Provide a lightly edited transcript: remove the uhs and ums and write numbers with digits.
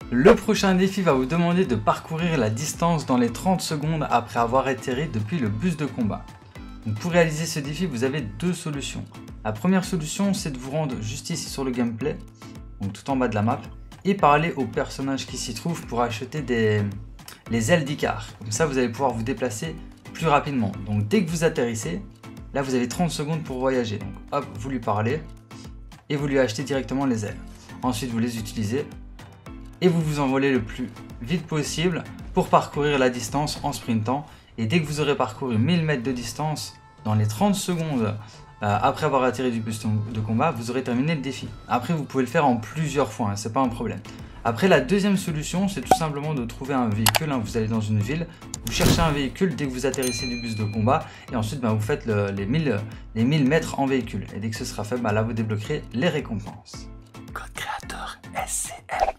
Le prochain défi va vous demander de parcourir la distance dans les 30 secondes après avoir atterri depuis le bus de combat. Donc pour réaliser ce défi, vous avez deux solutions. La première solution, c'est de vous rendre juste ici sur le gameplay, donc tout en bas de la map, et parler aux personnages qui s'y trouvent pour acheter les ailes d'Icare. Comme ça, vous allez pouvoir vous déplacer plus rapidement. Donc dès que vous atterrissez, là vous avez 30 secondes pour voyager. Donc hop, vous lui parlez et vous lui achetez directement les ailes. Ensuite, vous les utilisez et vous vous envolez le plus vite possible pour parcourir la distance en sprintant. Et dès que vous aurez parcouru 1000 mètres de distance dans les 30 secondes après avoir atterri du bus de combat, vous aurez terminé le défi. Après, vous pouvez le faire en plusieurs fois, hein, c'est pas un problème. Après, la deuxième solution, c'est tout simplement de trouver un véhicule. Hein, vous allez dans une ville, vous cherchez un véhicule dès que vous atterrissez du bus de combat et ensuite vous faites les 1000 mètres en véhicule. Et dès que ce sera fait, là vous débloquerez les récompenses. Code créateur SCL.